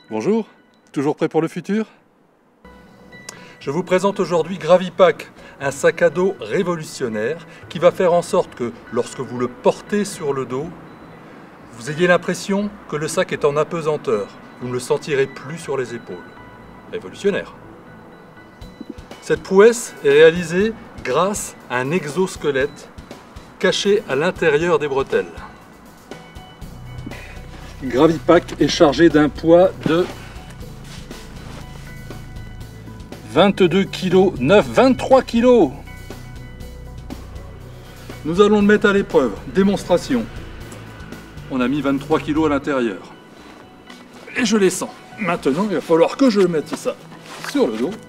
Bonjour, toujours prêt pour le futur? Je vous présente aujourd'hui Gravipack, un sac à dos révolutionnaire qui va faire en sorte que lorsque vous le portez sur le dos, vous ayez l'impression que le sac est en apesanteur. Vous ne le sentirez plus sur les épaules. Révolutionnaire. Cette prouesse est réalisée grâce à un exosquelette caché à l'intérieur des bretelles. Gravipack est chargé d'un poids de 22 kg 9, 23 kg. Nous allons le mettre à l'épreuve. Démonstration. On a mis 23 kg à l'intérieur. Et je les sens. Maintenant, il va falloir que je mette ça sur le dos.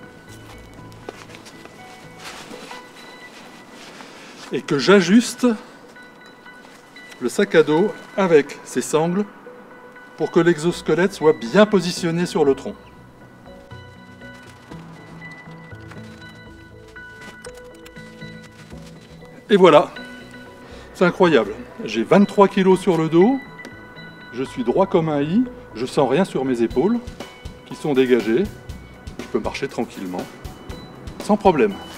Et que j'ajuste le sac à dos avec ses sangles pour que l'exosquelette soit bien positionné sur le tronc. Et voilà, c'est incroyable. J'ai 23 kg sur le dos, je suis droit comme un i, je sens rien sur mes épaules qui sont dégagées, je peux marcher tranquillement, sans problème.